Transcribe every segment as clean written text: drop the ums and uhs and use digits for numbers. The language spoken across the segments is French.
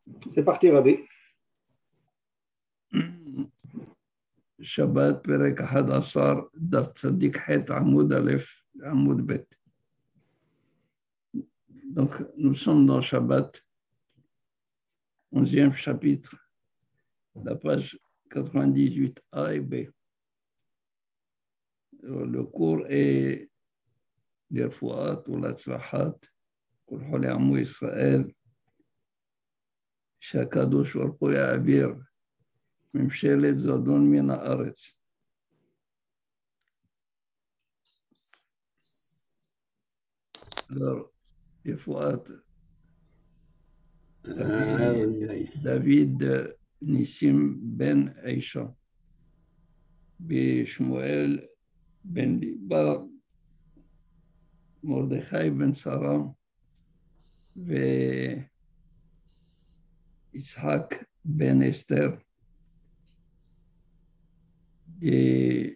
C'est parti, Rabbi. Shabbat, Perek 11, Daf Tzadik Het, Amoud Aleph, Amoud Bet. Donc, nous sommes dans Shabbat, 11e chapitre, la page 98A et B. Le cours est l'Irfouat ou l'Atzlahat, Kol Hole Amou Israël, Shakadosh Baruch Ya'abir, Mimshelet Zadon Min Haaretz. Alors, Irfouat, David Nissim Ben Aisha, Bishmuel Ben Liba, Mordechai Ben Sarah, Ishak Ben Esther, et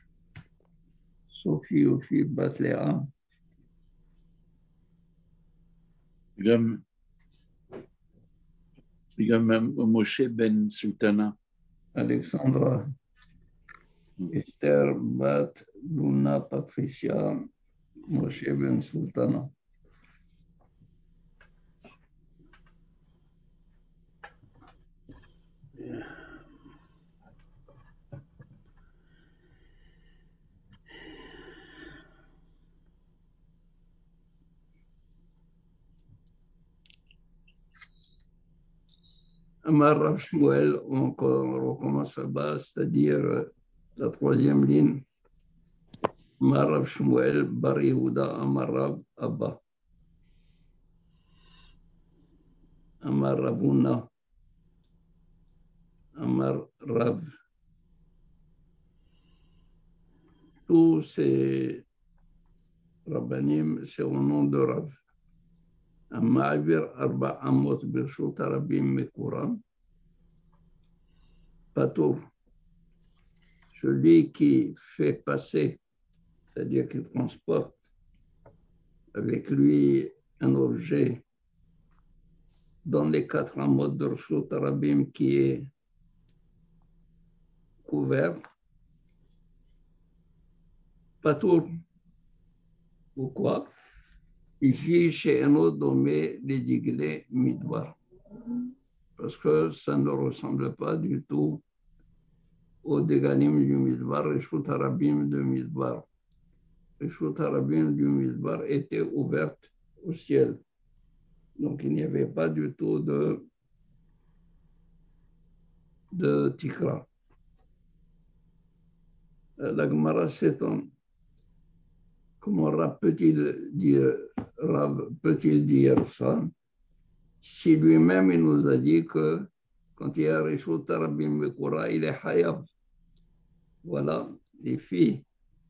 Sophie Ophir Bat Léa. גם משה בן סולטנה. Alexandra, Esther Bat Luna Patricia, Moshe Ben Sultana. Amar Rav Shmuel, on recommence là-bas, c'est-à-dire la troisième ligne. Amar Rav Shmuel, Bar Yehuda, Amar Rav Abba. Amar Ravuna, Amar Rav. Tous ces rabbanim, c'est au nom de Rav. Ama'avir Arba Amot Birshut Arabim Mekuram. Patour. Celui qui fait passer, c'est-à-dire qui transporte avec lui un objet dans les 4 amot de Birshut Arabim qui est couvert. Patour. Pourquoi? Ici, chez un autre nommé les Diglé Midbar. Parce que ça ne ressemble pas du tout au Deganim du Midbar, Reshut Harabim de Midbar. Reshut Harabim du Midbar était ouverte au ciel. Donc il n'y avait pas du tout de Tikra. La Gemara s'étonne. Comment Rav peut-il dire ça si lui-même il nous a dit que quand il y a Reshut Harabim Mekura, il est Hayab. Voilà, les filles.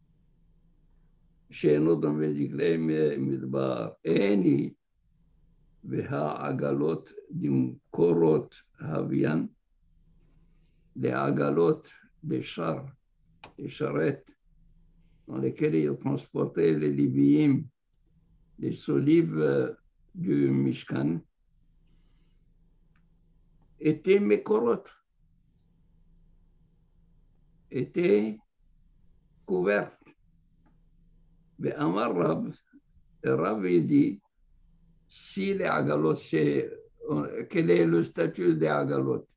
Chez nous, dans le Diglé Midbar, Eni, Veha Agalot, Dim Korot Havian, les Agalot, les chars, les charrettes, dans lesquelles ils transportaient les Libiyim, les solives du Mishkan, étaient Mekorot, étaient couvertes. Mais Amar Rab, il dit, si les Agalot, quel est le statut des Agalot?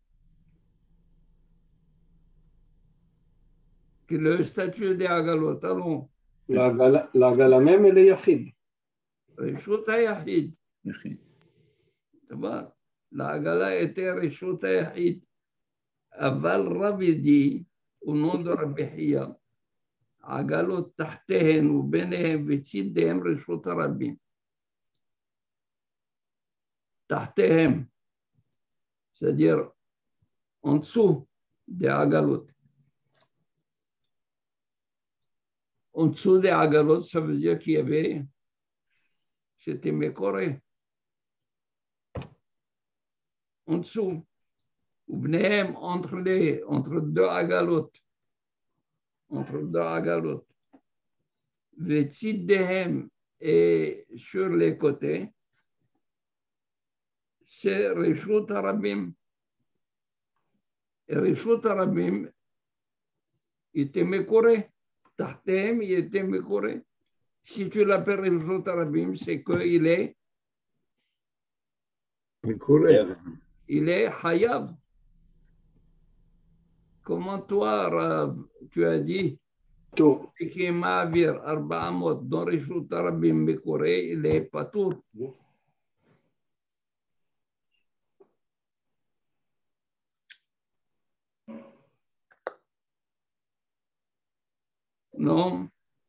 Le statut des Agalot, allons. L'Agala même, elle est Yachid. Reshut HaYachid. L'Agala était Reshut HaYachid. Aval Rabbi dit, au nom de Rabbi Hiya, Agalot tahtehen ou benehem vetzidehem Reshut HaRabim. Tahtehem, c'est-à-dire en dessous des Agalot. En dessous des Agalot, ça veut dire qu'il y avait, c'était Mekoré. En dessous, ou benehem entre deux Agalot. Entre deux Agalot. Vetzidehem et sur les côtés, c'est Rishut Arabim. Et Rishut Arabim était mécoré. Tahtem, il était mécoré. Si tu l'appelles Rishut Arabim, c'est qu'il est, il est Hayav. Comment toi, Rav, tu as dit, Tout. qui est Ma'avir, Arba'amot, dans Rishut Arabim mécoré, il est Patour. Non.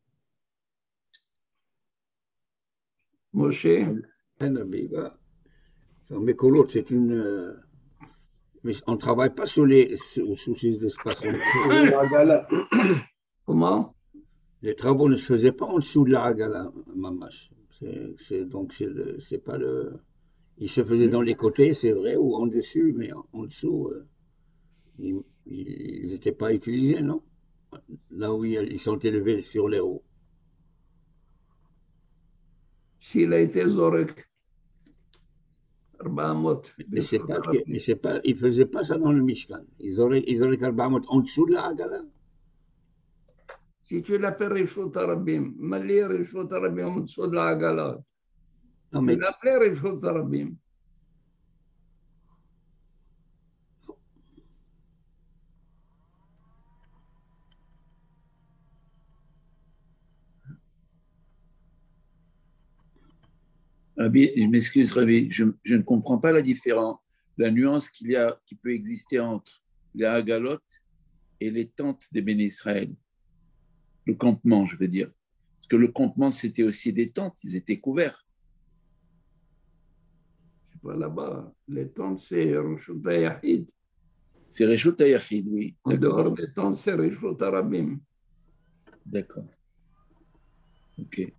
Moshe, Mais Colot, c'est une. Mais on ne travaille pas sous ces espaces. La Agala. comment? Les travaux ne se faisaient pas en dessous de la Hagala, Mamash. Donc, c'est pas le. Ils se faisaient dans les côtés, c'est vrai, ou en dessus, mais en dessous, ils n'étaient pas utilisés, non? Là où ils sont élevés sur les hauts. S'il a été Zorek, Arba'amot. Mais c'est pas, ils faisaient pas ça dans le Mishkan. Ils auraient Karbamot en dessous de la Hagala. Si tu l'appelles Rishut Arabim, Mali Rishut Arabim en dessous de la Hagala. Non, Tu mais l'appelles Rishut Arabim. Rabbi, je m'excuse, Rabbi, je ne comprends pas la différence, la nuance qui peut exister entre les Hagalot et les tentes des Béné Israël. Le campement, je veux dire. Parce que le campement, c'était aussi des tentes, ils étaient couverts. C'est pas là-bas. Les tentes, c'est Rishut Yahid. C'est Reshut HaYachid, oui. En dehors des tentes, c'est Rishut Arabim. D'accord. Ok.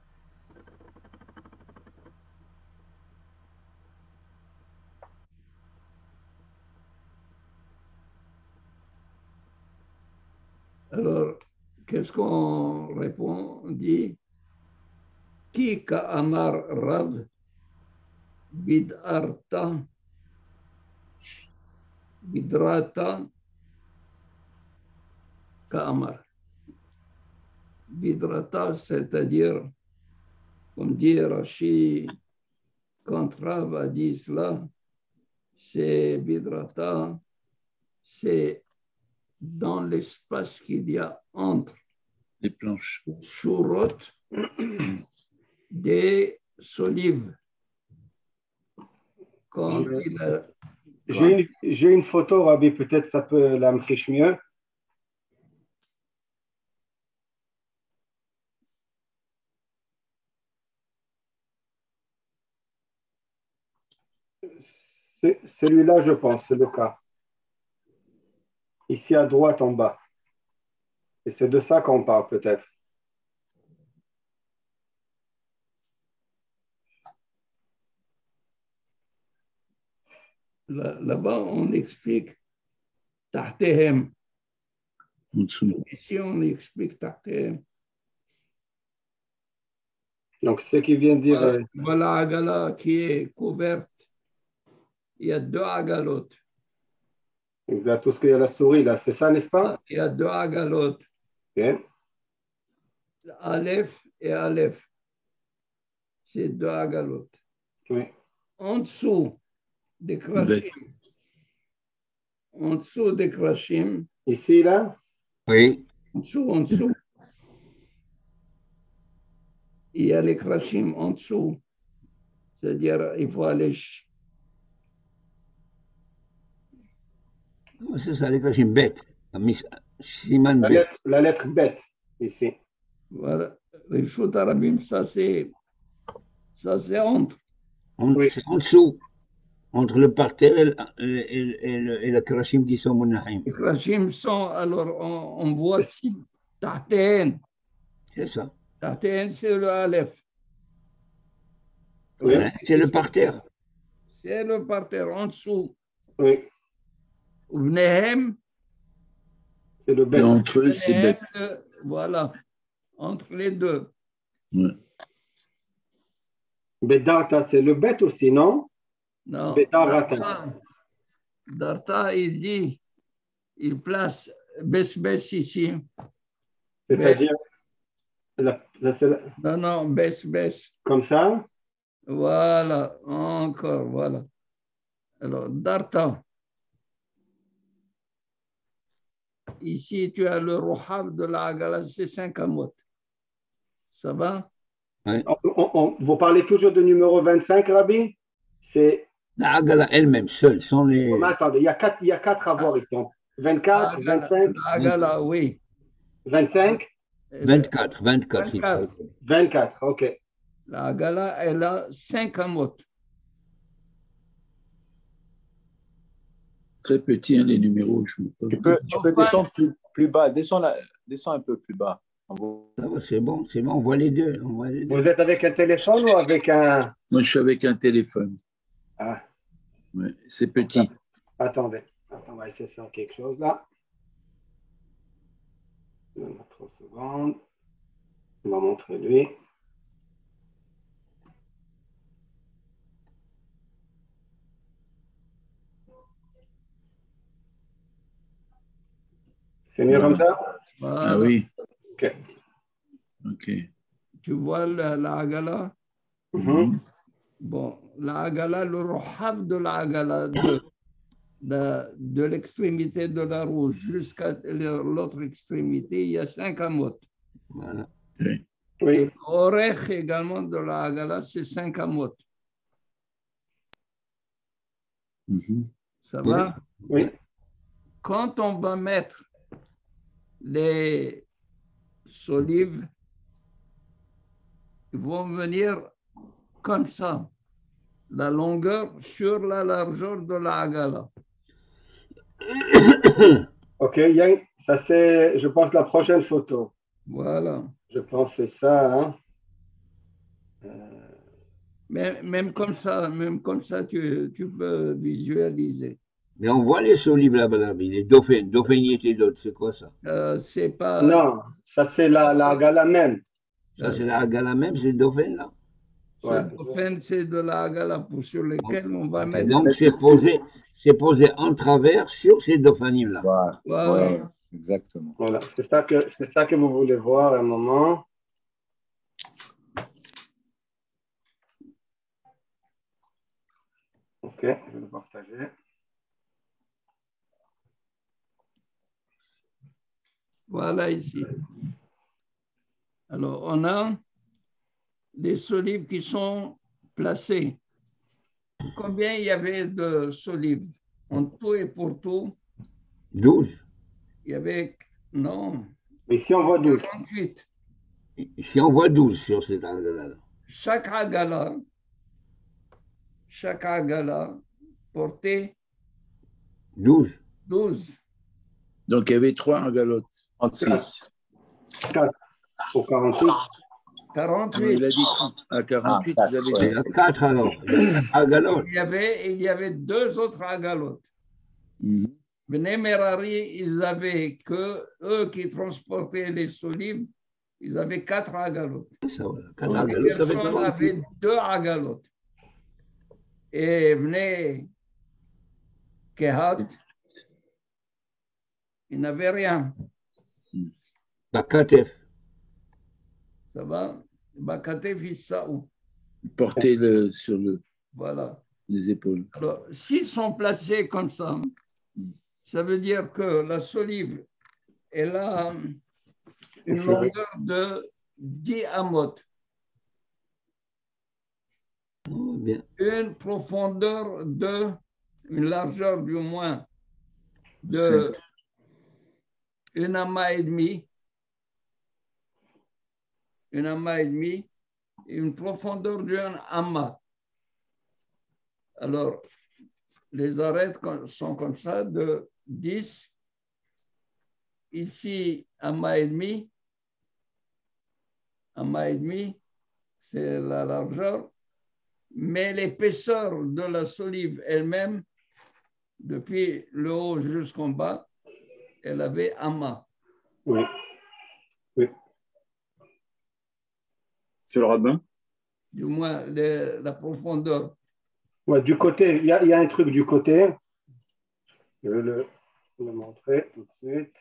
Alors, qu'est-ce qu'on répond? On dit Ki Ka'amar Rav Bidrata Ka'amar. Bidrata, c'est-à-dire, comme dit Rashi, quand Rav a dit cela, c'est Bidrata, c'est dans l'espace qu'il y a entre Les planches. Shurot des solives. Quand il a, J'ai une photo, Rabbi, peut-être ça peut la m'fiche mieux. Celui-là, je pense, c'est le cas. Ici à droite en bas. Et c'est de ça qu'on parle peut-être. là-bas, on explique Tahtéhem. En dessous. Ici, on explique Tahtéhem. Donc, ce qui vient de dire. Voilà Agala qui est couverte. Il y a deux agalotes. Exact, tout ce qu'il y a la souris là, c'est ça, n'est-ce pas? Il y a deux agalotes. Okay. Aleph et Aleph. C'est deux agalotes. Oui. En dessous des krashim. En dessous des krashim. Ici, là? oui. En dessous. Il y a les krashim en dessous. C'est-à-dire, il faut aller. C'est ça, les crachim bêtes. Siman bête. La lettre bête, ici. Voilà. Les Rishut Arabim, ça c'est entre. Oui. C'est en dessous. Entre le parterre et le krachim d'Issom Munahim. Les krashim sont, alors on voit ici, Tahtéhen. C'est ça. Tahtéhen, c'est le Aleph. Oui. C'est le parterre. C'est le parterre en dessous. Oui. Vnehem. C'est le bête. Et entre eux, c'est bête. Voilà. Entre les deux. Ouais. Bedata, c'est le bête aussi, non? Non, Betarata. Darta, il dit, il place Bes ici. C'est-à-dire, c'est Non, Bes. comme ça. Voilà, encore, voilà. Alors, Darta. Ici, tu as le Rohab de la Agala, c'est 5 amot. Ça va? Ouais. Vous parlez toujours du numéro 25, Rabbi? C'est. La Agala elle-même, seule, sans les. Mais attendez, il y a quatre à voir ici. 24, 25, La Agala, oui. 25, 24, 24. 24. 24, ok. La Agala, elle a 5 amot. Très petit, hein, les numéros. Tu peux descendre plus bas. Descends un peu plus bas. Ça va, c'est bon, on voit les deux. On voit les deux. Vous êtes avec un téléphone ou avec un. Moi, je suis avec un téléphone. Ah, Ouais, c'est petit. attendez, on va essayer de faire quelque chose là. 3 secondes. On va montrer lui. C'est mieux comme ça? Voilà. Ah oui, Ok. ok. Tu vois la Agala? Mhm. Bon, la Agala, le Rohab de la Agala, de l'extrémité de la roue jusqu'à l'autre extrémité, il y a 5 amot. Voilà. Oui. Oui. Et l'orech également de la Agala, c'est 5 amot. Mhm. Ça va? Oui. Quand on va mettre les solives, ils vont venir comme ça, la longueur sur la largeur de la Agala. Ok, ça c'est, je pense, la prochaine photo. Voilà. Je pense que c'est ça. Hein. Même comme ça, tu peux visualiser. Mais on voit les solives là-bas, les dauphins, dauphiniers et d'autres, c'est quoi ça? C'est pas. Non, ça c'est la gala même. Ça, c'est la Agala même, ces dauphins là? Ce Ouais. dauphin, c'est de la Agala sur lequel on va mettre. Donc, c'est posé en travers sur ces dauphinimes là. Voilà. Ouais, exactement. Voilà, c'est ça que vous voulez voir à un moment. Ok, je vais le partager. Voilà ici. Alors, on a des solives qui sont placés. Combien il y avait de solives? En tout et pour tout, 12. il y avait, non, Ici, on voit 12. 48. Ici, on voit 12 sur cette Agala là. Chaque agala portait 12. 12. Donc, il y avait 3 agalotes. 36. 4 pour 48. Non, 48. il a dit 30. À 48, Ah, vous avez ouais. Il y a 4 alors. Il y a 4 agalotes. Il y avait 2 autres agalotes. Mhm. Bnei Merari, ils avaient que eux qui transportaient les solives, ils avaient 4 agalotes. Ça, voilà. 4 Les agalotes, ça fait personnes 48. avaient 2 agalotes. Et Bnei Kehat, ils n'avaient rien. Bakatef. Ça va? Bakatef Issaou. Portez-le sur Voilà. les épaules. Alors, s'ils sont placés comme ça, ça veut dire que la solive, elle a une longueur de 10 amot, Oh, bien. une profondeur une largeur du moins de Cinq. une amas et demi, et une profondeur d'un amas. Alors, les arêtes sont comme ça, de 10. Ici, amas et demi, c'est la largeur. Mais l'épaisseur de la solive elle-même, depuis le haut jusqu'en bas, elle avait amas. Oui. Oui. Sur le rabbin? Du moins, la profondeur. Ouais, du côté, il y a un truc du côté. Je vais le montrer tout de suite.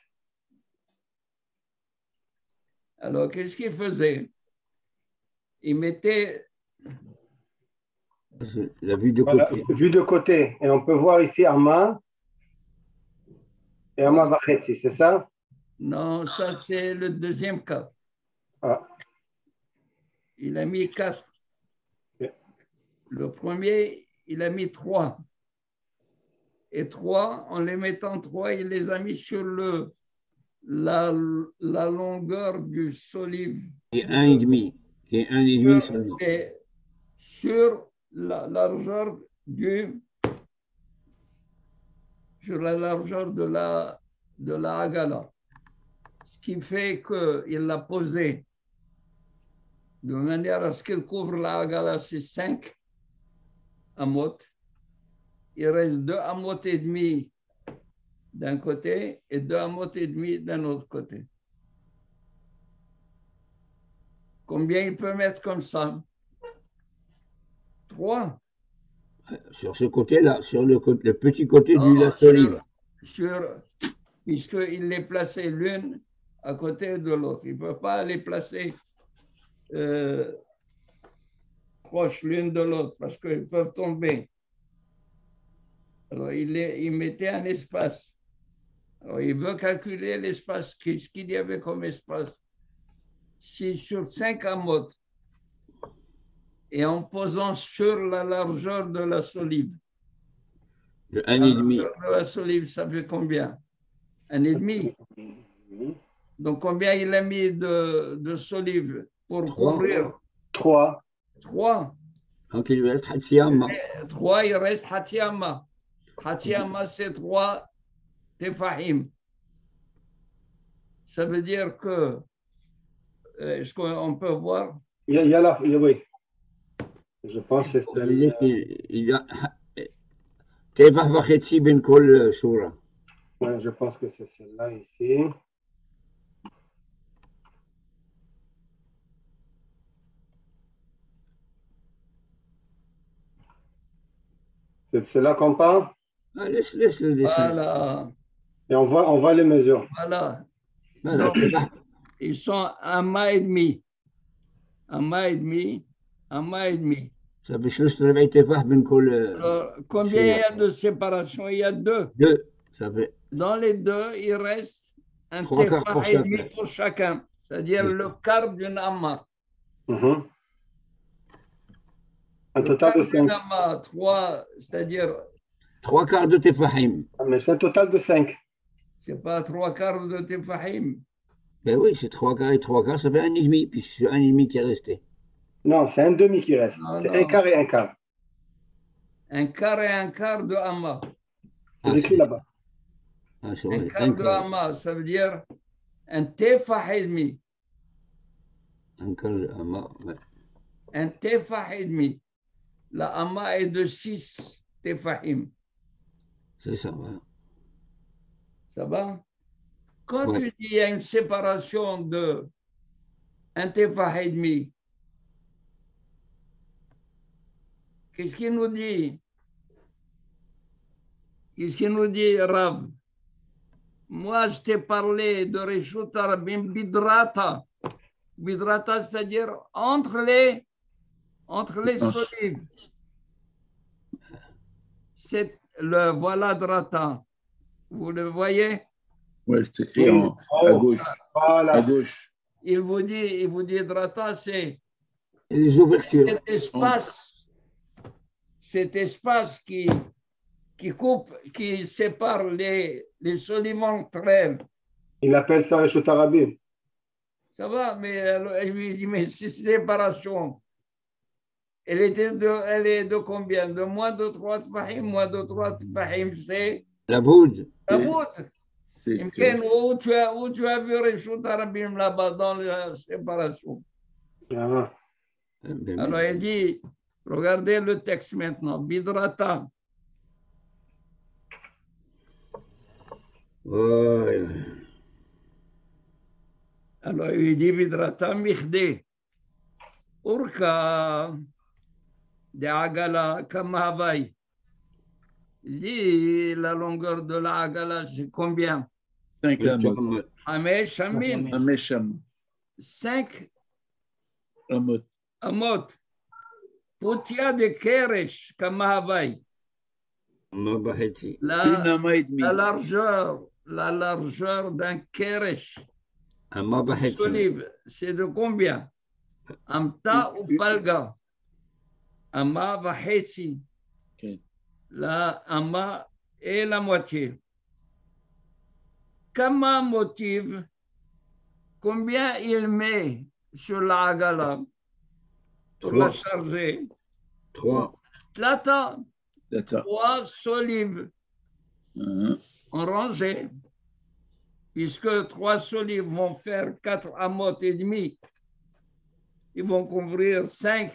Alors, qu'est-ce qu'il faisait? Il mettait. La vue de Voilà, côté. vue de côté. Et on peut voir ici Amma et Amma Vachetzi, c'est ça? Non, ça c'est le deuxième cas. Ah, Il a mis 4. ok. Le premier, il a mis 3. Et 3, en les mettant 3, il les a mis sur la longueur du solive. Et 1,5. Et 1,5 seulement. C'est sur la largeur sur la largeur de la Hagala. Ce qui fait qu'il l'a posé de manière à ce qu'il couvre la Hagala, c'est 5 amot. Il reste 2 amot et demi d'un côté et 2 amot et demi d'un autre côté. Combien il peut mettre comme ça? 3. Sur ce côté-là, sur le petit côté du la solive. Puisqu'il les plaçait l'une à côté de l'autre. Il ne peut pas les placer proches l'une de l'autre parce qu'ils peuvent tomber. Alors, il mettait un espace. Alors, il veut calculer l'espace, qu'est-ce qu'il y avait comme espace. Si sur 5 amotes, et en posant sur la largeur de la solive. Le La 1,5. largeur de la solive, ça fait combien? 1,5. Donc, combien il a mis de solive pour 3. couvrir? 3. 3. Donc il lui reste Hatsiyama. 3, il reste Hatiyama. Hatiyama, c'est 3 tefahim. Ça veut dire que, est-ce qu'on peut voir? Il y a oui. Je pense que c'est celle-là. Il y a Tefah Vachetzi ben Kol Shura. Ouais, je pense que c'est celle-là ici. C'est celle-là qu'on parle. Ah, laisse le dessin. Voilà. Et on voit les mesures. Voilà. Voilà, Donc, Tefah. ils sont 1 mât et demi. 1 mât et demi. 1 mât et demi. Ça fait juste le Tefah ben Kol. Alors, combien il y a de séparation? Il y a 2. 2. Ça fait Dans les 2, il reste un 3 quarts tefah pour et demi chacun. pour chacun. C'est-à-dire Oui. le quart d'une amma. Un Le total quart de d'une 5. amma, 3, c'est-à-dire, 3 quarts de Tefahim. Mais c'est un total de 5. c'est pas 3 quarts de tefahim. Ben oui, c'est 3 quarts et 3 quarts, ça fait 1,5, puisque c'est 1,5 qui est resté. Non, c'est un demi qui reste. Non, C'est non. un quart et un quart. Un quart et un quart de amma. C'est Ah, écrit là-bas. Ah, c'est Un vrai, quart de amma, ça veut dire un tefah et demi. un quart de Amma, ouais. Un tefah et demi. La amma est de 6 tefahim. C'est ça, voilà. Ça va? Quand Ouais. tu dis il y a une séparation de un tefah et demi, qu'est-ce qu'il nous dit? Qu'est-ce qu'il nous dit, Rav? Moi, je t'ai parlé de Reshut Arabim Bidrata. Bidrata, c'est-à-dire entre les solives. C'est le voilà Drata. Vous le voyez? Ouais, c'est écrit à gauche. Voilà. À gauche. Il vous dit Drata, c'est Et les ouvertures. cet espace qui coupe, qui sépare les solives entre elles. Il appelle ça Reshut Arabim. Ça va, mais elle lui dit, mais cette séparation, elle est de combien? De moins de 3 tefahim, moins de 3 tefahim, c'est La voûte. la voûte. C'est Où tu as vu Reshut Arabim là-bas dans la séparation? Ah. Ben, Alors il dit, regardez le texte maintenant, Bidrata. ouais. Alors il dit Bidrata Michde. Urka. des agala comme Hawaï. Il dit la longueur de la agala, c'est combien? 5 amot. Hamesh Amin. Hamesh amot. 5 Amot. amot. Poutia de Keresh comme Hawaï. Une ama et demi. La largeur d'un Keresh. Amma Solive, c'est de combien? Amta ou Palga? Amma Vaheti. Okay. La Amma et la moitié. Kama motive, combien il met sur la Agala pour la charger? 3. Tlata. D'accord. 3 solives en rangée, puisque 3 solives vont faire 4 amot et demi. Ils vont couvrir 5.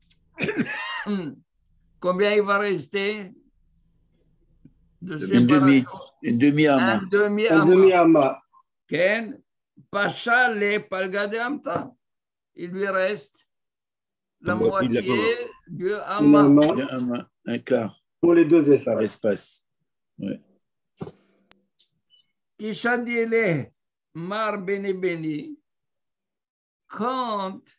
Combien il va rester de séparation? Une demi-ama. Un demi-ama. Un demi-ama. Ken, Pacha le Palgade Amta. Il lui reste la moitié du ama. Un quart. Pour les deux espaces. Par espace. Ouais. Kishadile Mar Beni Beni. Quand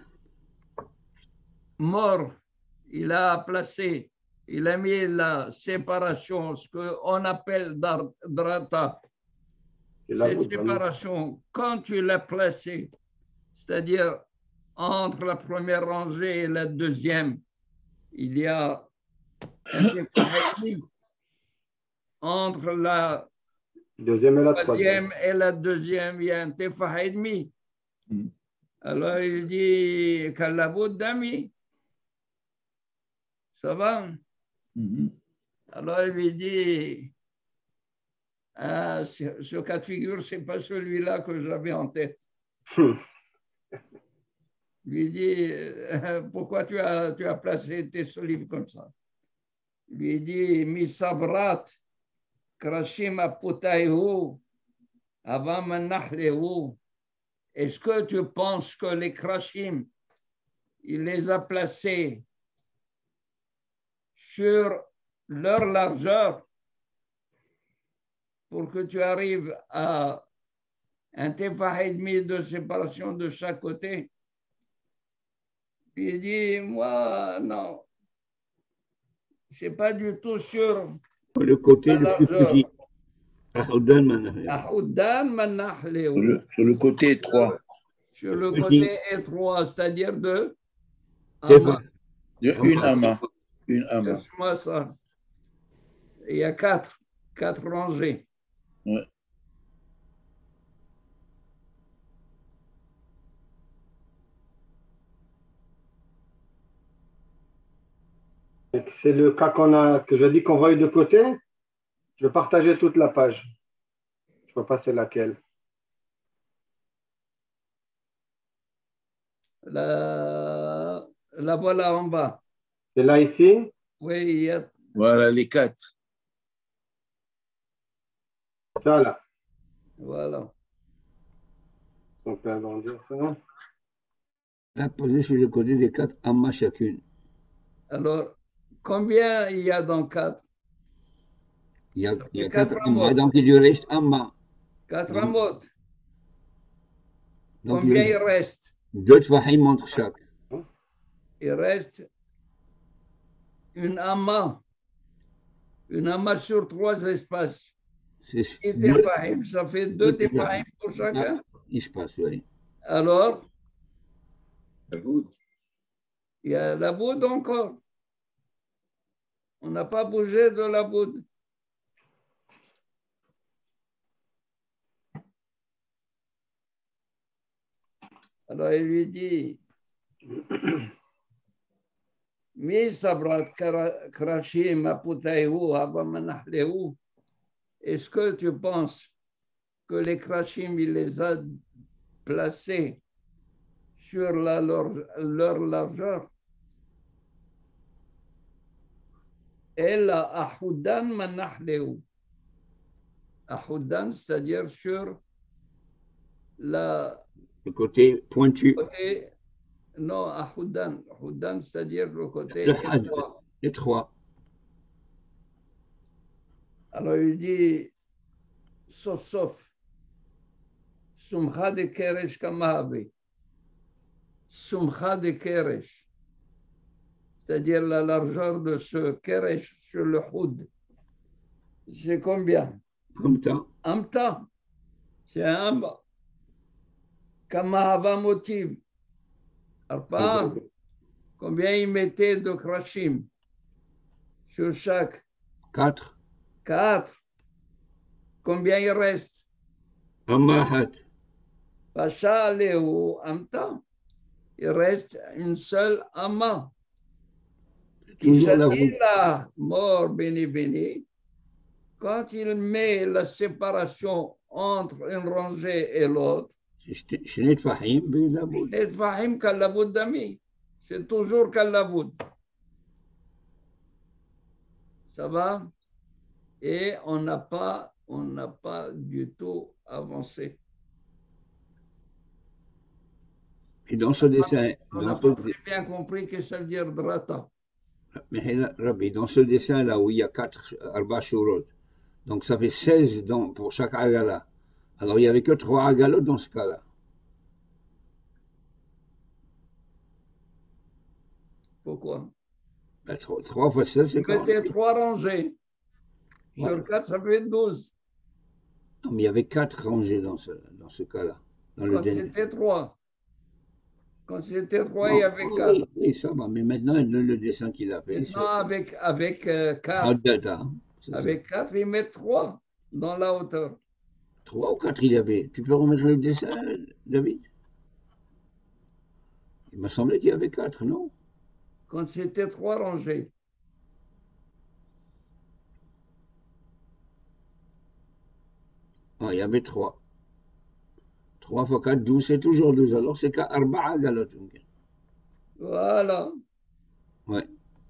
mort, il a placé, il a mis la séparation, ce qu'on appelle drata. Cette séparation, quand tu l'as placée, c'est-à-dire entre la première rangée et la deuxième, il y a un séparation. Entre la deuxième et la troisième et la deuxième, il y a un tefaha et demi. Alors il dit Kalabud Dami. Ça va? Alors il lui dit ce cas de figure, ce n'est pas celui-là que j'avais en tête. Il lui dit pourquoi tu as placé tes solives comme ça? Il lui dit Misabrat Krashim Apotaihu Avam Nahlehu. Est-ce que tu penses que les Krashim, il les a placés sur leur largeur pour que tu arrives à un tefa et demi de séparation de chaque côté? Il dit, moi, non, c'est pas du tout sur le côté la le plus petit. Sur le côté étroit. Sur le côté étroit, c'est-à-dire de une ama. Une ama. Moi, ça. Il y a 4 rangées. Ouais. C'est le cas que j'ai dit qu'on voit de côté. Je vais partager toute la page. Je ne vois pas c'est laquelle. La voilà en bas. C'est là ici? Oui, il y a... Voilà les 4. Ça là. Voilà. On peut agrandir ça. La poser sur le côté des 4 amas chacune. Alors, combien il y a dans 4? Il y a 4 amas, donc il lui reste amma. 4 amot. Combien il reste? 2 tfahim entre chaque. Il reste une amma. Une amma sur 3 espaces. Et tefahim, ça fait 2 tefahim pour chacun. Espace, oui. Alors, La voûte. il y a la voûte encore. On n'a pas bougé de la voûte. Alors il lui dit, Mi sabrat krashim aputaihu abamanahlehu. Est-ce que tu penses que les krashim, il les a placés sur leur largeur? Ella ahoudan manahlehu. Ahoudan, c'est-à-dire sur le côté pointu. Non, à Houdan. Houdan, c'est-à-dire le côté Le had, étroit. étroit. Alors il dit, sauf, Sumcha de Keresh Kamahabe. Sumcha de Keresh. C'est-à-dire la largeur de ce Keresh sur le Houd. C'est combien? Amta. Amta. C'est un Kamahava motive. Arpa. Combien il mettait de Krashim sur chaque? 4. 4. Combien il reste? Amahat. Pacha Léo Amta. Il reste une seule Amma. Qui se dit là, mort béni. Quand il met la séparation entre une rangée et l'autre, شنو تفاحيم بلابد. les Fahim Kalavoud d'ami. C'est toujours Kalavoud. Ça va? Et on n'a pas du tout avancé. Et dans ce dessin, On n'a pas très bien compris que ça veut dire drata. Mais Rabbi, dans ce dessin-là où il y a 4 Arba Shurot, donc ça fait 16 pour chaque agala. Alors il n'y avait que 3 agalot dans ce cas-là. Pourquoi? 3 fois 16, c'est quand? Mettez 3 rangées. Sur 4, ça fait 12. Non, mais il y avait 4 rangées dans ce cas-là. Quand c'était 3. Quand c'était 3, il y avait 4. Oui, ça va. Mais maintenant, le dessin qu'il a fait. Maintenant, avec 4. Avec 4, il met 3 dans la hauteur. 3 ou 4 il y avait. Tu peux remettre le dessin, David? Il m'a semblé qu'il y avait 4, non? Quand c'était 3 rangées. Ah, il y avait 3. 3 fois 4, 12, c'est toujours 12. Alors c'est qu'à Arba'a galot. Voilà. Ouais.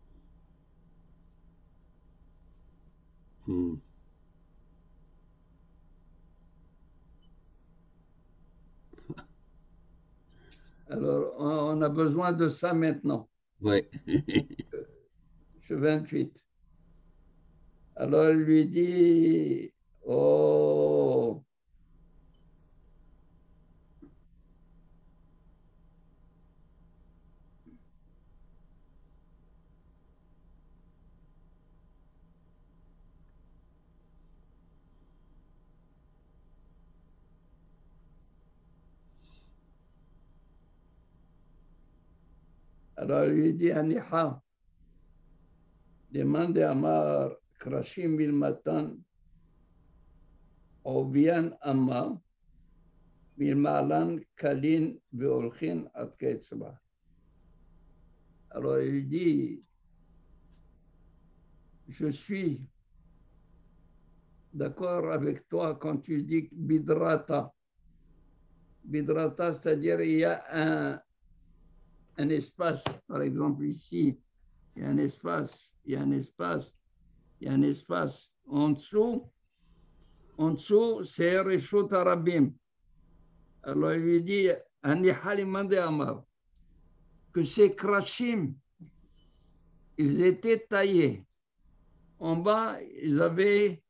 Alors, on a besoin de ça maintenant. Oui. Je 28. Alors, il lui dit, oh, alors il lui dit, Aniha, demande à Amar, Krashim bil Matan, Obian Amma, bil Malan Kalin Beolchin at Ketzba. Alors il dit, je suis d'accord avec toi quand tu dis Bidrata. Bidrata, c'est-à-dire il y a un espace, par exemple ici, il y a un espace, il y a un espace, il y a un espace. En dessous, c'est Reshut Arabim. Alors il lui dit, Ani Halimande Amar, que ces krashim, ils étaient taillés. En bas, ils avaient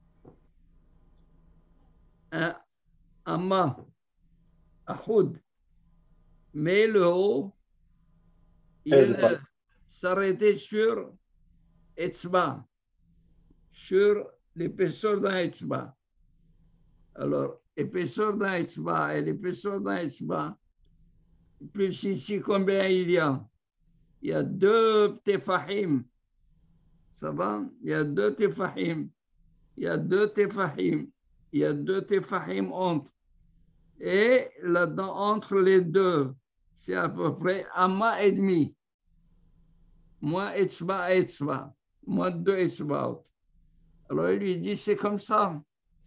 un amma, ahoud, mais le haut, il s'arrêtait sur Etzba, sur l'épaisseur d'un Etzba. Alors, épaisseur d'un Etzba et l'épaisseur d'un Etzba, plus ici, combien il y a? Il y a 2 tefahim. Ça va? Il y a 2 tefahim. Il y a 2 tefahim. Il y a 2 tefahim entre. Et là-dedans, entre les deux, c'est à peu près amma et demi. Moins etzba, etzba. Moins 2 etzbaot. Alors il lui dit, c'est comme ça.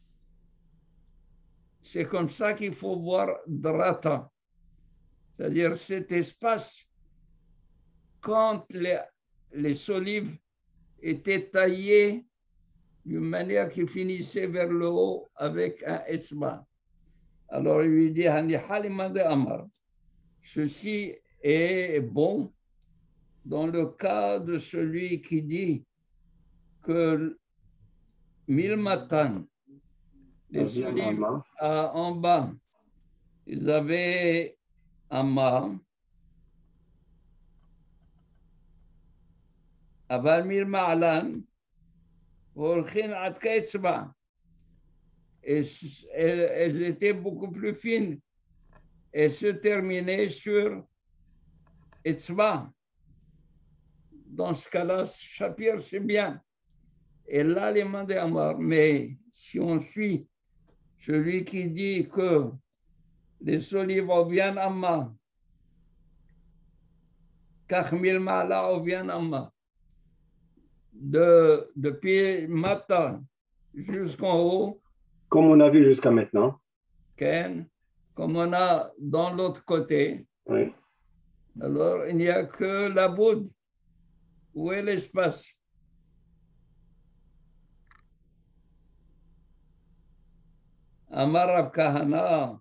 C'est comme ça qu'il faut voir drata. C'est-à-dire cet espace, quand les solives étaient taillés d'une manière qui finissait vers le haut avec un etzba. Alors il lui dit, Hani Halimande Amar, ceci est bon dans le cas de celui qui dit que Milmatan, les solives en bas, ils avaient Amma, Aval Milma'alan, Volchin Atka Etzba. Et elles étaient beaucoup plus fines et se terminaient sur Etzba. Dans ce cas-là, Shapir, c'est bien. Et là, les mains d'Amar. Mais si on suit celui qui dit que les olives viennent Amma, Kachmil Ma'ala viennent Amma, depuis Mata jusqu'en haut, comme on a vu jusqu'à maintenant. Ken, comme on a dans l'autre côté, Oui. alors il n'y a que la boude. Où est l'espace? Amar Rav Kahana,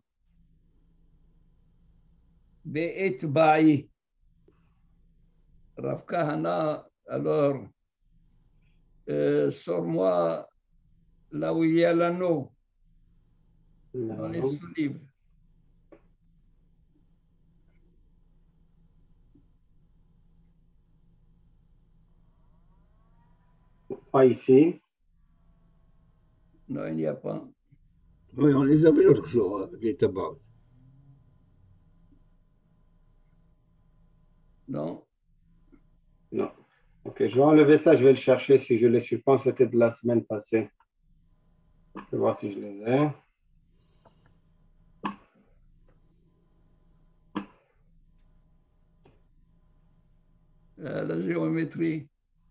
Be'etba'i. Rav Kahana, alors, sors-moi là où il y a l'anneau, dans les sous-livres. Pas ici. Non, il n'y a pas. Oui, on les avait l'autre jour, les tabacs. Non. Non. Ok, je vais enlever ça, je vais le chercher si je les suis pas. C'était de la semaine passée. Je vais voir si je les ai. La géométrie.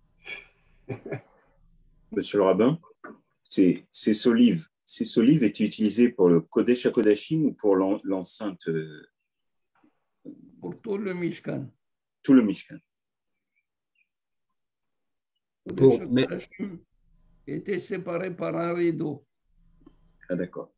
Monsieur le rabbin, ces solives étaient utilisées pour le Kodesh HaKodashim ou pour l'enceinte? Pour tout le Mishkan. Tout le Mishkan. Le était séparé par un rideau. Ah, d'accord.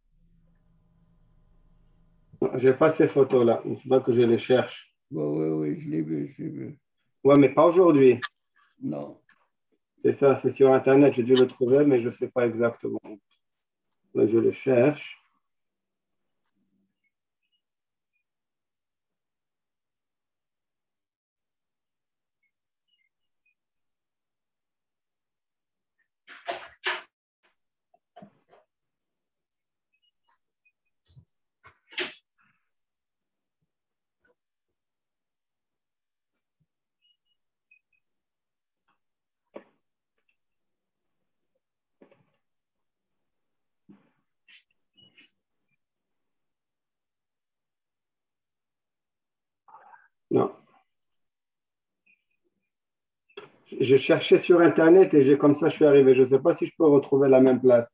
Je n'ai pas ces photos-là. Il faudra que je les cherche. Oui, je l'ai vu. Ouais, mais pas aujourd'hui. Non. C'est ça, c'est sur Internet. J'ai dû le trouver, mais je ne sais pas exactement. Mais je le cherche. Non. Je cherchais sur Internet et comme ça, je suis arrivé. Je ne sais pas si je peux retrouver la même place.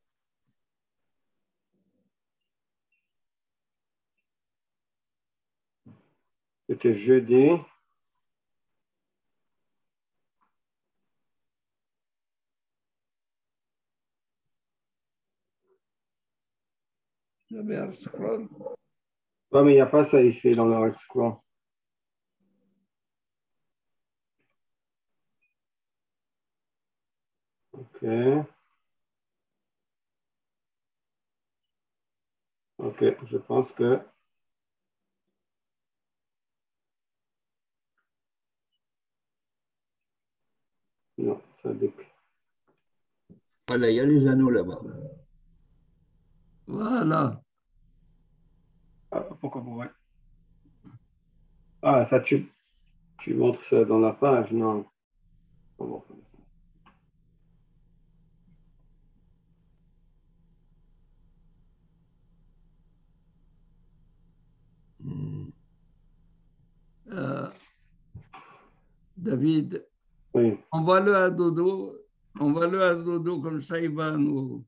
C'était jeudi. Vous avez un scroll? Ouais, mais il n'y a pas ça ici dans le scroll. Ok. Ok, je pense que... Non, ça décrit. Voilà, il y a les anneaux là-bas. Voilà. Ah, pourquoi vous voyez? Ah, ça, tu montres ça dans la page, non. Comment on fait ça? David, Oui. envoie-le à Dodo. Envoie-le à Dodo, comme ça il va nous...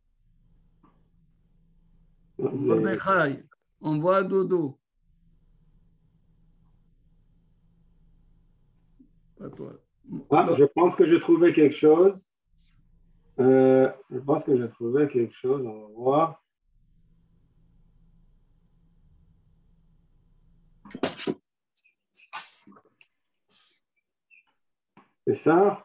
Mordechai, envoie à Dodo. Pas toi. Ah, je pense que j'ai trouvé quelque chose. Je pense que j'ai trouvé quelque chose. On va voir. C'est ça?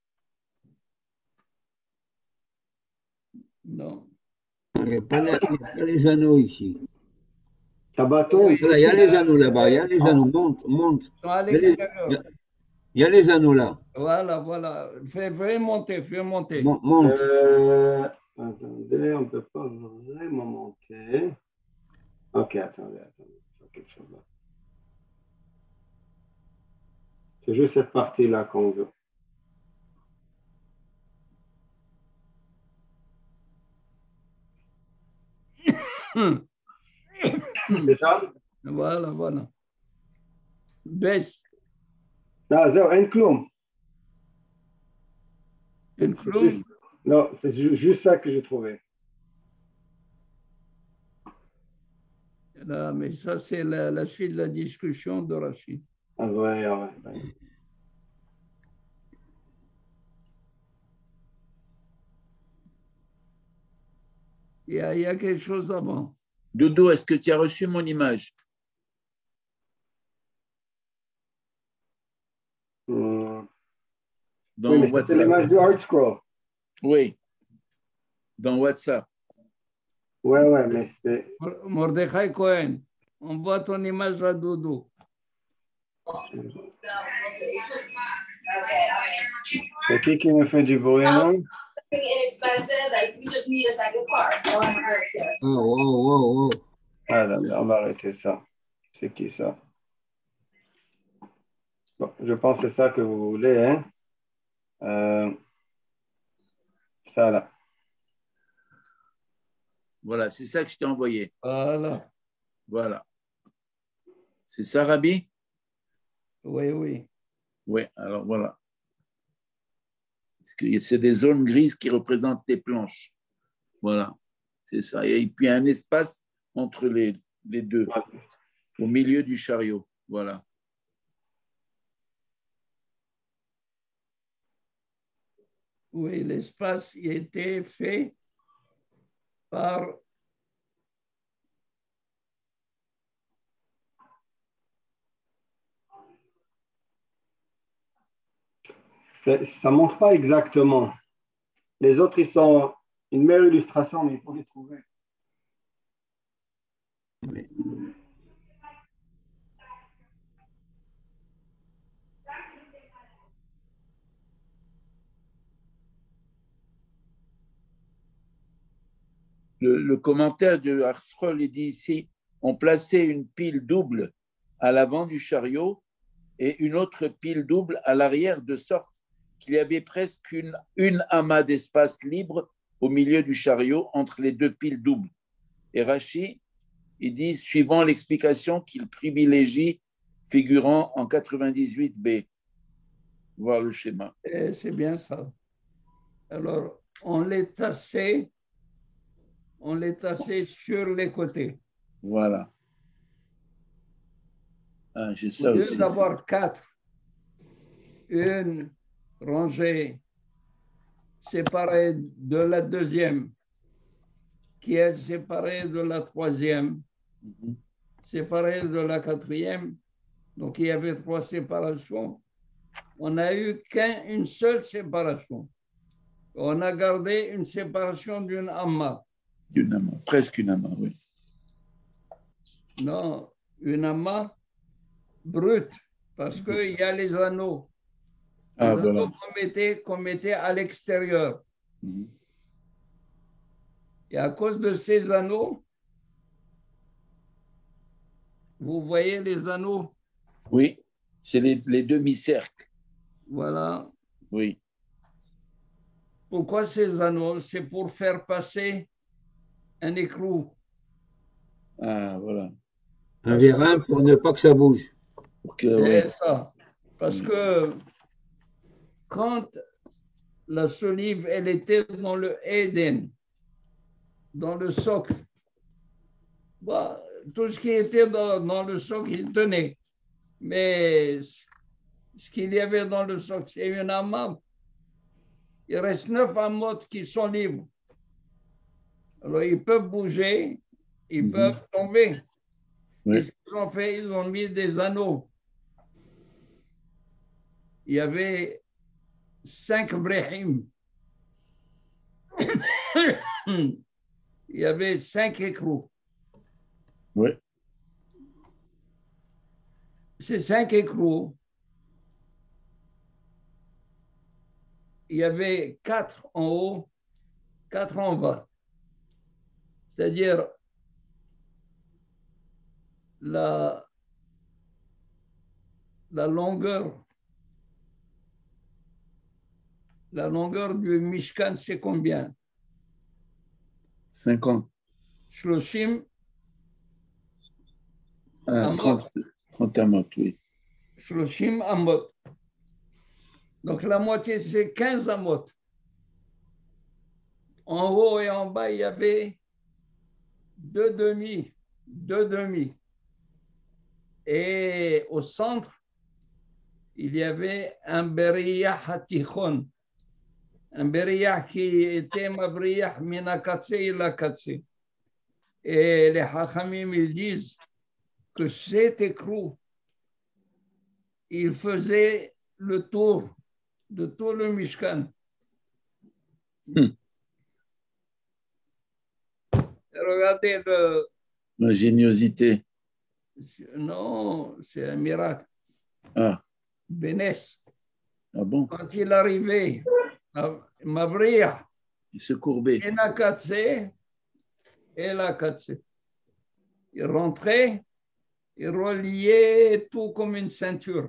Non. Il n'y a pas les anneaux ici. Tabaton? Oui. Voilà, il y a les anneaux là-bas, il y a les anneaux, monte. Ils sont à Il y a les- l'extérieur. il y a les anneaux là, Voilà, voilà. Fais monter, fais monter. monte. Attendez, on ne peut pas vraiment monter. Ok, attendez. Il y a quelque chose là. C'est juste cette partie-là qu'on veut. C'est ça? Voilà, voilà. Baisse. Ah, zéro, un clone. Une clown. Non, c'est juste ça que j'ai trouvé. Là, mais ça, c'est la suite de la discussion de Rachid. Ah ouais. Il y a quelque chose avant. Dodo, est-ce que tu as reçu mon image? Dans Oui, mais c'est WhatsApp. l'image du Hard Scroll. Oui, dans WhatsApp. Ouais, mais c'est... Mordechai Cohen, on voit ton image à Dodo. C'est qui me fait du bruit, non? Inexpensive, like we just need a second car. So I'm hurt here. Oh. Ah, non, on va arrêter ça. C'est qui ça? Bon, je pense que c'est ça que vous voulez, hein? Ça là. Voilà, c'est ça que je t'ai envoyé. Voilà. Voilà. C'est ça, Rabbi? Oui. Oui, alors voilà. Parce que c'est des zones grises qui représentent les planches. Voilà, c'est ça. Et puis un espace entre les deux, au milieu du chariot. Voilà. Oui, l'espace il a été fait par ça ne montre pas exactement. Les autres, ils sont une meilleure illustration, mais il faut les trouver. Le commentaire de Arsrol, il dit ici, on plaçait une pile double à l'avant du chariot et une autre pile double à l'arrière, de sorte qu'il y avait presque une amas d'espace libre au milieu du chariot entre les deux piles doubles. Et Rashi, il dit, suivant l'explication qu'il privilégie, figurant en 98b. Voir le schéma. c'est bien ça. Alors, on les tassait sur les côtés. Voilà. Ah, j'ai ça Au lieu aussi. d'avoir 4, une rangée séparée de la deuxième, qui est séparée de la troisième, séparée de la quatrième. Donc, il y avait 3 séparations. On n'a eu qu'une seule séparation. On a gardé une séparation d'une amas. Une amas, presque une amas, oui. Non, une amas brute, parce qu'il y a les anneaux. Les anneaux voilà. qu'on mettait à l'extérieur. Et à cause de ces anneaux, vous voyez les anneaux? Oui, c'est les demi-cercles. Voilà. Oui. Pourquoi ces anneaux? C'est pour faire passer un écrou. Ah, voilà. Un vérin pour ne pas que ça bouge. C'est ça. Parce que quand la solive, elle était dans le Éden, dans le socle, bah, tout ce qui était dans le socle, il tenait. Mais ce qu'il y avait dans le socle, c'est une amas. Il reste 9 amotes qui sont libres. Alors, ils peuvent bouger, ils peuvent tomber. Oui. Qu'est-ce qu'ils ont fait? Ils ont mis des anneaux. Il y avait 5 brehim. Il y avait 5 écrous. Oui. Ces 5 écrous, il y avait 4 en haut, 4 en bas. C'est-à-dire la longueur du Mishkan, c'est combien? 50. Shloshim Ah, Amot. 30 amot, oui. Shloshim Amot. Donc la moitié, c'est 15 amot. En haut et en bas, il y avait 2 demi. Et au centre, il y avait un Beriyah Hatichon. Un Beriyah qui était Mabriyah Minakatse ila Katse. Et les Hachamim, ils disent que cet écrou, il faisait le tour de tout le Mishkan. Regardez L'ingéniosité. Non, c'est un miracle. Ah, Bénès. ah bon? Quand il arrivait à Mabriya, Il se courbait. et la Katse, il rentrait, il reliait tout comme une ceinture.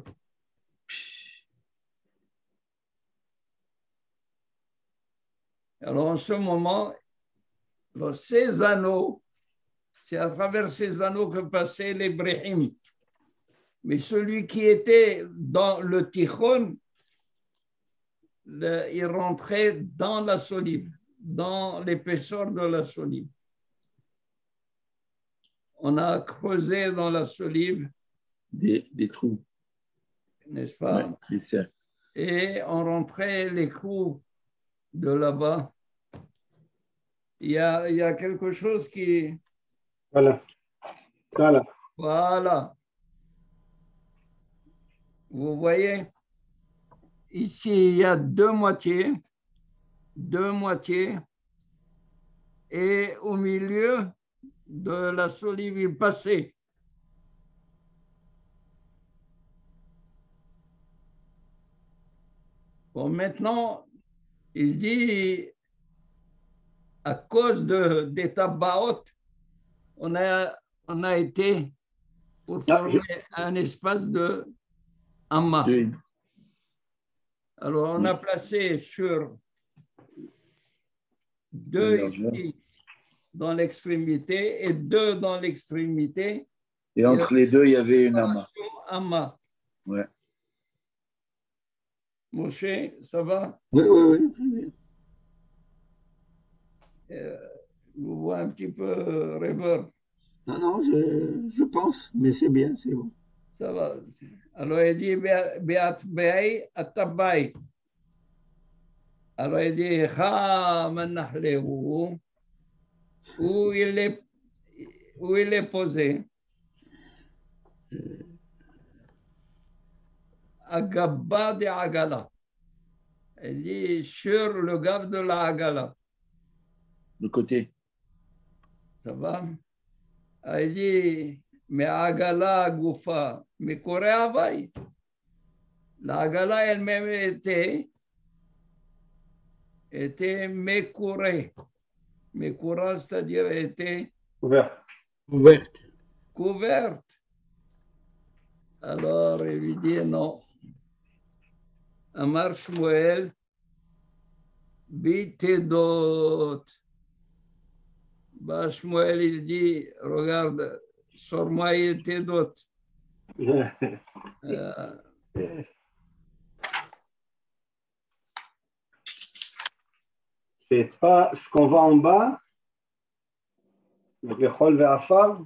Alors en ce moment, ces anneaux, c'est à travers ces anneaux que passaient les brehim. Mais celui qui était dans le tichon, il rentrait dans la solive, dans l'épaisseur de la solive. On a creusé dans la solive des trous, n'est-ce pas? Ouais, des cercles. Et on rentrait l'écrou de là-bas. Il y a quelque chose qui... Voilà. Voilà. Voilà. Vous voyez, ici, il y a deux moitiés, et au milieu de la solive, il passait. Bon, maintenant, il dit, à cause des tabaot, on a été pour former un espace de Amma. Oui. Alors, on a placé sur 2 ici dans l'extrémité et 2 dans l'extrémité. Et entre les deux, il y avait une Amma. Amma. Ouais. Moshe, ça va? Oui. Je vous vois un petit peu rêveur. Non, je pense, mais c'est bien, c'est bon. Ça va. Alors, il dit Beat Bei Atabai. Alors, il dit Ha Manahlehu. Où il est posé? Agabba de Agala. Il dit sur le gave de la Agala. Le côté. Ça va? Il dit mais Agala Goufa. Mais Corée Havaï. La Agala elle-même était mécourée. Mécoura, c'est-à-dire était couverte. Alors, il lui dit non. Amar Shmuel, Bitedot. Bah, Shmuel, il dit, regarde, sors-moi et Tedot. C'est pas ce qu'on voit en bas, le Chol ve'afar.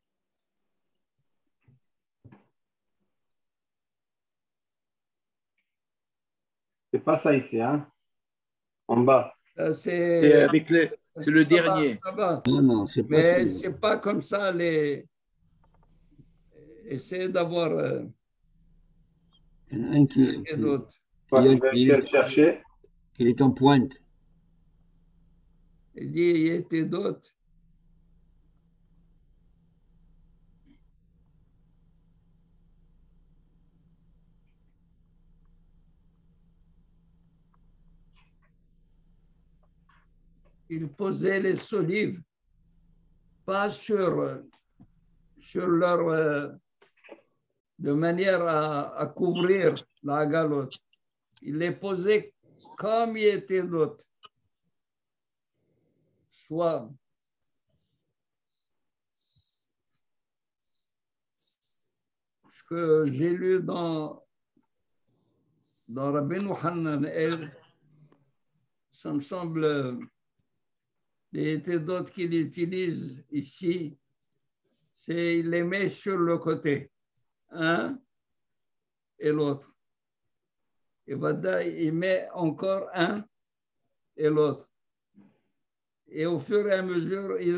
C'est pas ça ici, hein? En bas. C'est le dernier. Ça va. Non, c'est pas mais ça. c'est pas comme ça. Essayez d'avoir Il y en a un qui... d'autres. Ouais, je vais essayer de chercher. Il est en pointe. Il dit, il était d'autres. Ils posaient les solives, pas sur leur, de manière à couvrir la galotte. Ils les posaient comme il était d'autres. Soit ce que j'ai lu dans Rabbeinu Hanan, ça me semble, il y a d'autres qui l'utilisent ici, c'est il les met sur le côté, un et l'autre. Et Vada, il met encore un et l'autre. Et au fur et à mesure, il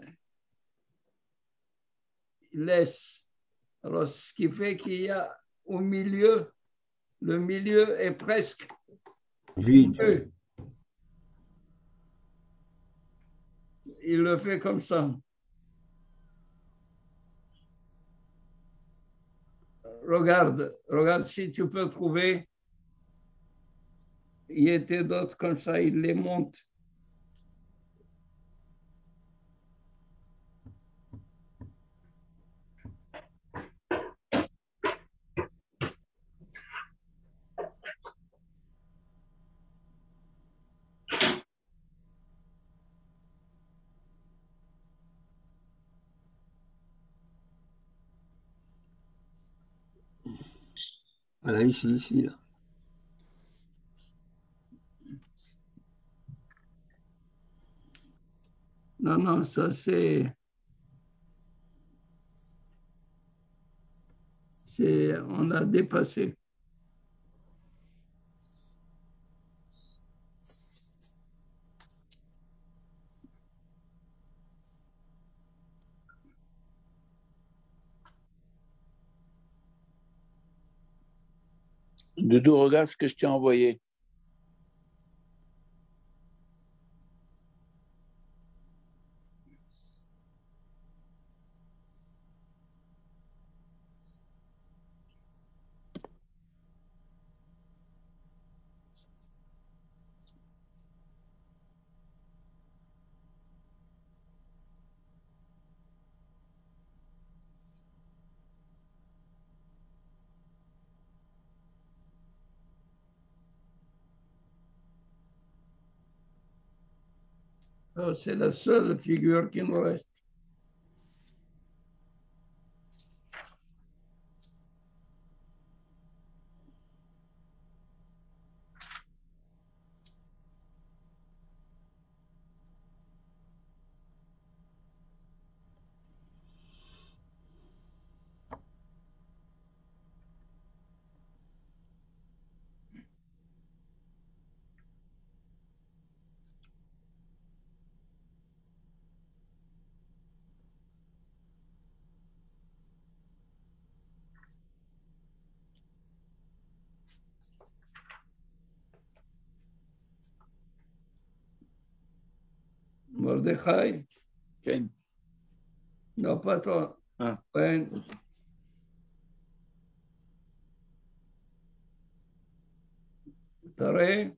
laisse. Alors, ce qui fait qu'il y a au milieu, le milieu est presque Vide. Il le fait comme ça. Regarde si tu peux trouver. Il y était d'autres comme ça, il les monte. Voilà, ici, là. Non, ça on a dépassé. Doudou, regarde ce que je t'ai envoyé. C'est la seule figure qui nous reste. Mordechai. Ken. Non, pas toi. Ah. Ouais. Taré.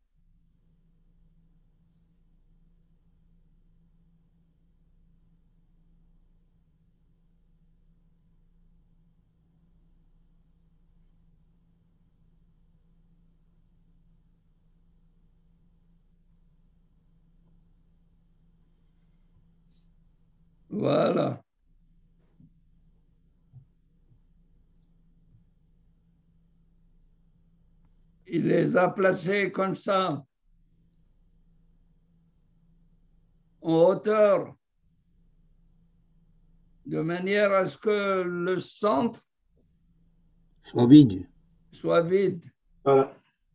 Voilà. Il les a placés comme ça, en hauteur, de manière à ce que le centre Soit vide. soit vide. Voilà.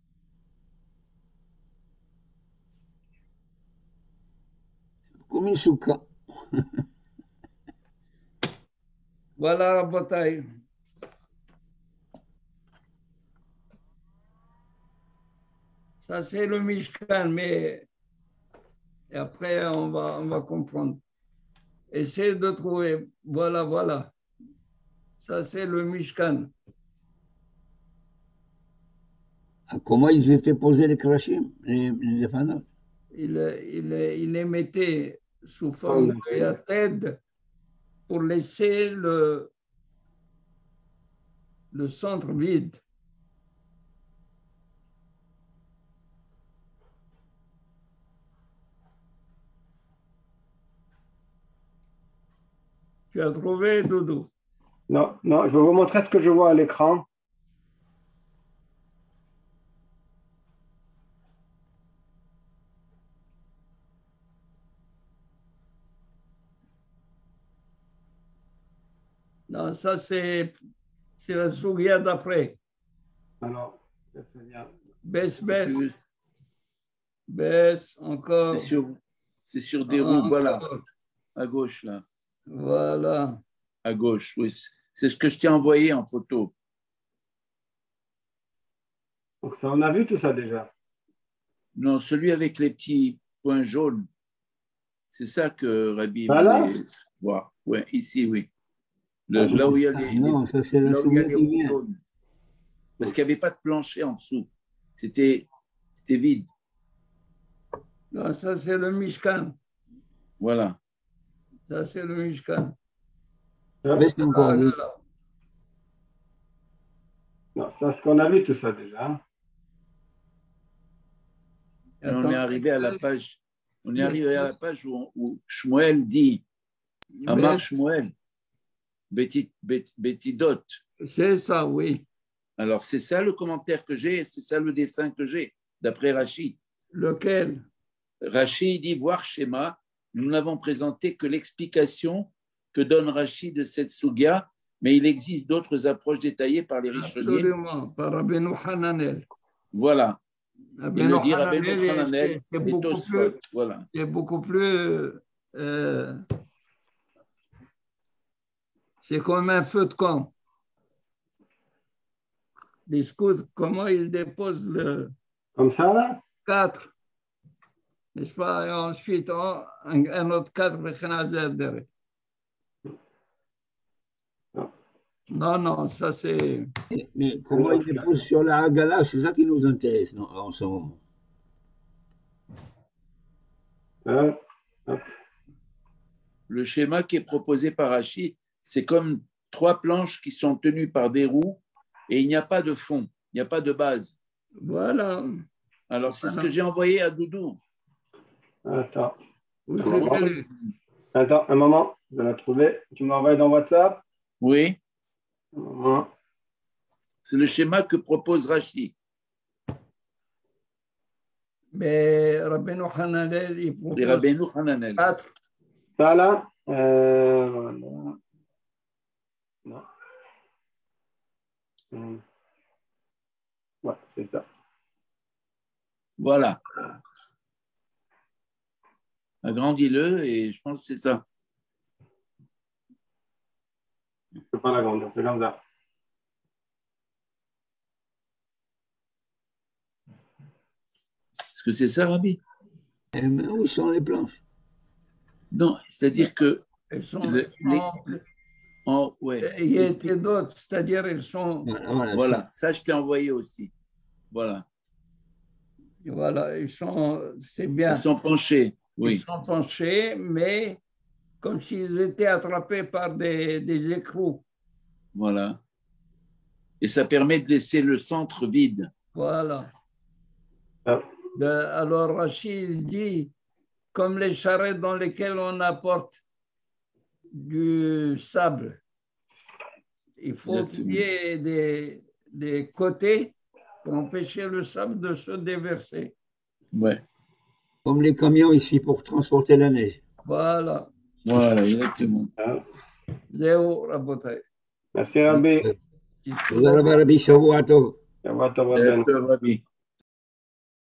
Comme une souka. Voilà la bataille. Ça, c'est le Mishkan, mais et après, on va comprendre. Essayez de trouver. Voilà, voilà. Ça, c'est le Mishkan. Comment ils étaient posés les krashim, les fanat? Il les mettait sous forme de yated pour laisser le centre vide. Tu as trouvé, Doudou? Non, non, je vais vous montrer ce que je vois à l'écran. Non, ça, c'est la sougia d'après. Alors, c'est bien. Baisse, baisse. Baisse, encore. C'est sur des roues, voilà. Encore. À gauche, là. Voilà. À gauche, oui. C'est ce que je t'ai envoyé en photo. Donc, ça, on a vu tout ça déjà. Non, celui avec les petits points jaunes. C'est ça que Rabbi Voilà. voulait voir. Oui, ici, oui. Là où il y a les, Non, ça c'est la là où il y a les souillure roues divine. jaunes. Parce qu'il n'y avait pas de plancher en dessous. C'était vide. Non, ça, c'est le Mishkan. Voilà. Ça, c'est le Mishkan. Baisse encore, oui. Non, c'est ce qu'on a vu tout ça déjà. On est arrivé à la page. On est arrivé à la page où Shmuel dit Amar Shmuel Betidot. C'est ça, oui. Alors, c'est ça le commentaire que j'ai, c'est ça le dessin que j'ai, d'après Rashi. Lequel? Rashi dit voir schéma. Nous n'avons présenté que l'explication que donne Rashi de cette sugia, mais il existe d'autres approches détaillées par les Rishonim. Absolument, par Rabbeinu Hananel. Voilà. Il le dit Rabbeinu Hananel c'est et Tosfot. Voilà. C'est beaucoup plus. C'est comme un feu de camp. Les scouts, comment ils déposent le. Comme ça, là? 4. N'est-ce pas? Et ensuite, un autre 4, derrière. Non, non, ça c'est. Mais comment ils déposent sur la Hagala, c'est ça qui nous intéresse non, en ce moment. Le schéma qui est proposé par Rashi, c'est comme 3 planches qui sont tenues par des roues et il n'y a pas de fond, il n'y a pas de base. Voilà. Alors, c'est ce que j'ai envoyé à Doudou. Attends. Attends, un moment, je vais la trouver. Tu m'as envoyé dans WhatsApp? Oui. Un moment. C'est le schéma que propose Rashi. Mais Rabbeinu Hananel, il propose. Rabbeinu Hananel. 4. Ça là, voilà. Non. Ouais, c'est ça. Voilà. Agrandis-le et je pense que c'est ça. Je ne peux pas l'agrandir, c'est comme ça. Est-ce que c'est ça, Rabbi? Où sont les planches? Non, c'est-à-dire que Elles sont. ouais, il y a d'autres, c'est-à-dire elles sont. Voilà, ça je t'ai envoyé aussi. Voilà. Voilà, ils sont. C'est bien. Ils sont penchés, oui. Ils sont penchés, mais comme s'ils étaient attrapés par des écrous. Voilà. Et ça permet de laisser le centre vide. Voilà. Alors Rachid dit, comme les charrettes dans lesquelles on apporte du sable, il faut qu'il y ait des côtés pour empêcher le sable de se déverser. Ouais. Comme les camions ici pour transporter la neige. Voilà. Voilà, exactement. Zéo Rabotai. Merci Rabbi. Rabbi Shavua Tov. Shabbat Rabbi.